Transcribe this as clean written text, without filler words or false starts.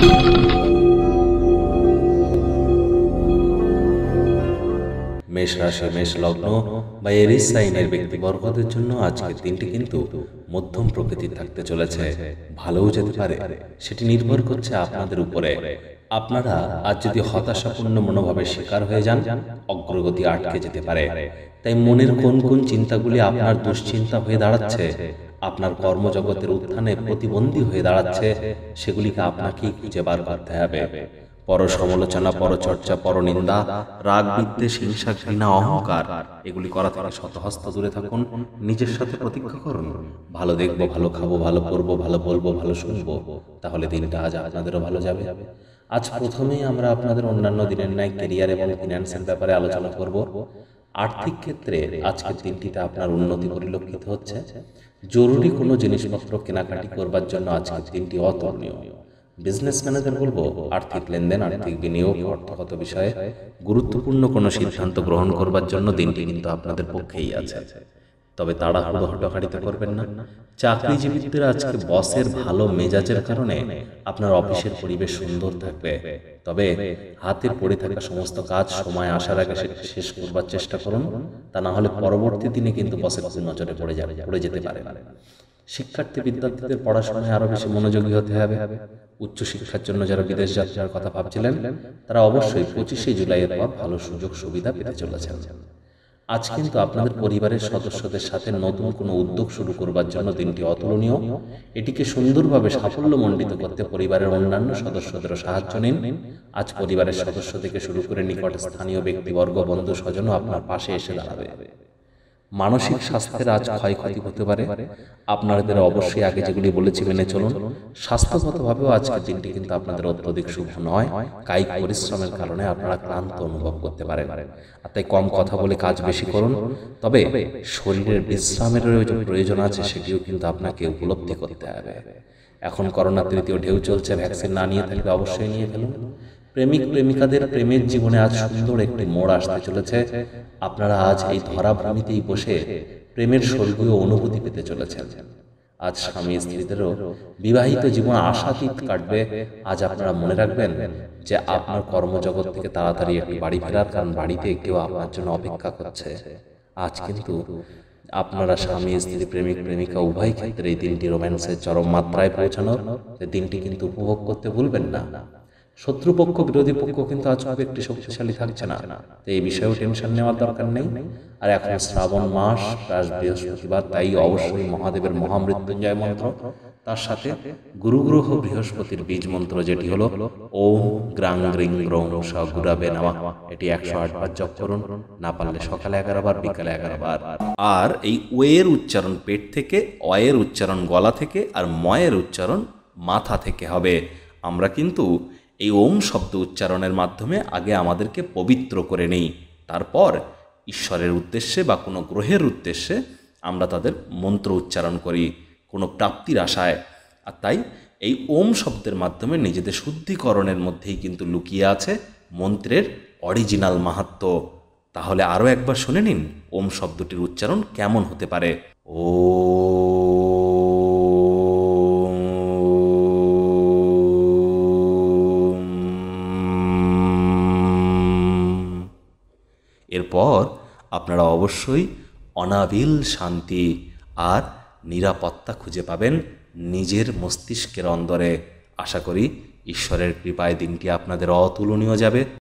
মেষ রাশি, মেষ লগ্ন বা এরিস সাইনের ব্যক্তিবর্গদের জন্য আজকের দিনটি কিন্তু মধ্যম প্রকৃতির থাকতে চলেছে। ভালোও যেতে পারে, সেটি নির্ভর করছে আপনাদের উপরে। আপনারা আজ যদি হতাশাপূর্ণ মনোভাবের শিকার হয়ে যান, অগ্রগতি আটকে যেতে পারে। তাই মনের কোন কোন চিন্তাগুলি আপনার দুশ্চিন্তা হয়ে দাঁড়াচ্ছে, আপনার কর্মজগতের উত্থানে প্রতিবন্ধী হয়ে দাঁড়াচ্ছে, সেগুলিকে আপনাকেই খুঁজে বার করতে হবে। পর সমালোচনা, পরচর্চা, পরনিন্দা, রাগ, বিদ্বেষ, হিংসা, ঘৃণা, অহংকার এগুলি করা থেকে শতহস্ত দূরে থাকুন। নিজের সাথে প্রতিজ্ঞা করুন, ভালো দেখবো, ভালো খাবো, ভালো পড়বো, ভালো বলবো, ভালো শুনবো, তাহলে দিনটা আজ আপনাদেরও ভালো যাবে। আজ প্রথমেই আমরা আপনাদের অন্যান্য দিনের ন্যায় কেরিয়ার এবং ফিন্যান্সের ব্যাপারে আলোচনা করব। আর্থিক ক্ষেত্রে আজকের দিনটিতে আপনার উন্নতি পরিলক্ষিত হচ্ছে। জরুরি কোনো জিনিসপত্র কেনাকাটি করবার জন্য আজকের দিনটি অতুলনীয়। বিজনেসম্যানদের বলবো, আর্থিক লেনদেন, আর্থিক বিনিয়োগ, অর্থগত বিষয়ে গুরুত্বপূর্ণ কোনো সিদ্ধান্ত গ্রহণ করবার জন্য দিনটি কিন্তু আপনাদের পক্ষেই আছে। তবে তাড়াহুড়ো হটকারিতা করবেন না। চাকরিজীবীদের আজকে বসের ভালো মেজাজের কারণে আপনার অফিসের পরিবেশ সুন্দর থাকবে। তবে হাতে পড়ে থাকা সমস্ত কাজ সময় আসার আগে শেষ করবার চেষ্টা করুন, তা না হলে পরবর্তী দিনে কিন্তু বসের নজরে পড়ে যেতে পারে। শিক্ষার্থী বিদ্যার্থীদের পড়াশোনায় আরো বেশি মনোযোগী হতে হবে। উচ্চশিক্ষার জন্য যারা বিদেশ যাত্রার কথা ভাবছিলেন, তারা অবশ্যই 25শে জুলাইয়ের পর ভালো সুযোগ সুবিধা পেতে চলেছেন। আজ কিন্তু আপনাদের পরিবারের সদস্যদের সাথে নতুন কোনো উদ্যোগ শুরু করবার জন্য দিনটি অতুলনীয়। এটিকে সুন্দরভাবে সাফল্যমণ্ডিত করতে পরিবারের অন্যান্য সদস্যদেরও সাহায্য নিন। আজ পরিবারের সদস্য থেকে শুরু করে নিকট স্থানীয় ব্যক্তিবর্গ, বন্ধু স্বজনও আপনার পাশে এসে দাঁড়াবে। মানসিক স্বাস্থ্যের আজ ক্ষয়ক্ষতি হতে পারে। আপনাদের অবশ্যই আগে যেগুলি বলেছি মেনে চলুন। স্বাস্থ্যগতভাবেও আজকের দিনটি কিন্তু আপনাদের অত্যধিক শুভ নয়। কায়িক পরিশ্রমের কারণে আপনারা ক্লান্ত অনুভব করতে পারেন, আর তাই কম কথা বলে কাজ বেশি করুন। তবে শরীরের বিশ্রামের যে প্রয়োজন আছে, সেটিও কিন্তু আপনাকে উপলব্ধি করতে হবে। এখন করোনা তৃতীয় ঢেউ চলছে, ভ্যাকসিন না নিয়ে থাকলে অবশ্যই নিয়ে ফেলুন। প্রেমিক প্রেমিকাদের প্রেমের জীবনে আজ সুন্দর একটি মোড় আসতে চলেছে। আপনারা আজ এই ধরাভূমিতেই বসে প্রেমের স্বর্গীয় অনুভূতি পেতে চলেছেন। আজ স্বামী স্ত্রীদেরও বিবাহিত জীবন আশাতীত কাটবে। আজ আপনারা মনে রাখবেন যে আপনার কর্মজগৎ থেকে তাড়াতাড়ি একটি বাড়ি ফেরার, কারণ বাড়িতে কেউ আপনার জন্য অপেক্ষা করছে। আজ কিন্তু আপনারা স্বামী স্ত্রী, প্রেমিক প্রেমিকা উভয় ক্ষেত্রে এই দিনটি রোম্যান্সের চরম মাত্রায় পৌঁছানোর দিনটি কিন্তু উপভোগ করতে ভুলবেন না। শত্রুপক্ষ, বিরোধী পক্ষ কিন্তু আজ খুব একটি শক্তিশালী থাকছে না, তো এই বিষয়েও টেনশন নেওয়ার দরকার নেই। আর এখন শ্রাবণ মাস, আজ বৃহস্পতিবার, তাই অবশ্যই মহাদেবের মহামৃত্যুঞ্জয় মন্ত্র, তার সাথে গুরু গ্রহ বৃহস্পতির বীজ মন্ত্র যেটি হলো ওম গ্রাং গ্রিং গ্রৌং স গুরাবে নমঃ, এটি 108 বার জপ করুন। না পারলে সকালে 11 বার, বিকালে 11 বার। আর এই ওয়ের উচ্চারণ পেট থেকে, অয়ের উচ্চারণ গলা থেকে, আর ময়ের উচ্চারণ মাথা থেকে হবে। আমরা কিন্তু এই ওম শব্দ উচ্চারণের মাধ্যমে আগে আমাদেরকে পবিত্র করে নেই, তারপর ঈশ্বরের উদ্দেশ্যে বা কোনো গ্রহের উদ্দেশ্যে আমরা তাদের মন্ত্র উচ্চারণ করি কোনো প্রাপ্তির আশায়। আর তাই এই ওম শব্দের মাধ্যমে নিজেদের শুদ্ধিকরণের মধ্যেই কিন্তু লুকিয়ে আছে মন্ত্রের অরিজিনাল মাহাত্ম্য। তাহলে আরও একবার শুনে নিন ওম শব্দটির উচ্চারণ কেমন হতে পারে। ও এরপর আপনারা অবশ্যই অনাবিল শান্তি আর নিরাপত্তা খুঁজে পাবেন নিজের মস্তিষ্কের অন্দরে। আশা করি ঈশ্বরের কৃপায় দিনটি আপনাদের অতুলনীয় যাবে।